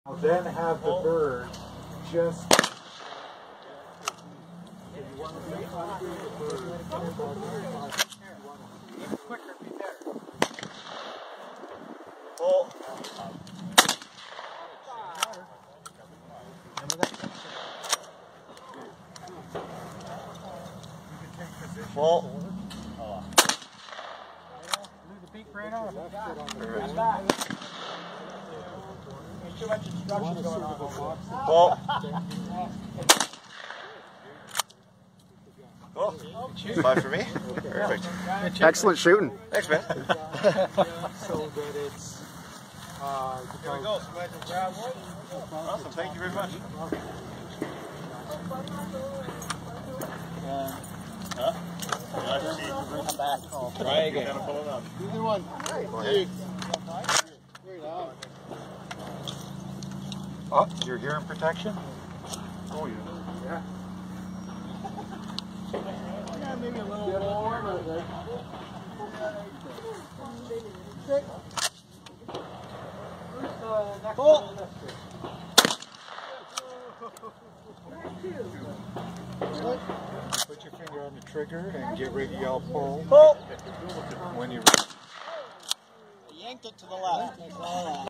I'll then have the bird just. Quicker, be better. Pull. Pull. Leave the beak right on. There's too much instruction going on. Pull. Oh, 5 for me. Perfect. Excellent shooting. Thanks, man. So that it's. There we go. Awesome. Thank you very much. Huh? I'm back. Try again. Either one. Oh, you're hearing protection? Oh, yeah. Yeah, maybe a little more. Pull. Put your finger on the trigger and get ready to yell pull. Pull. When you're Yanked it to the left.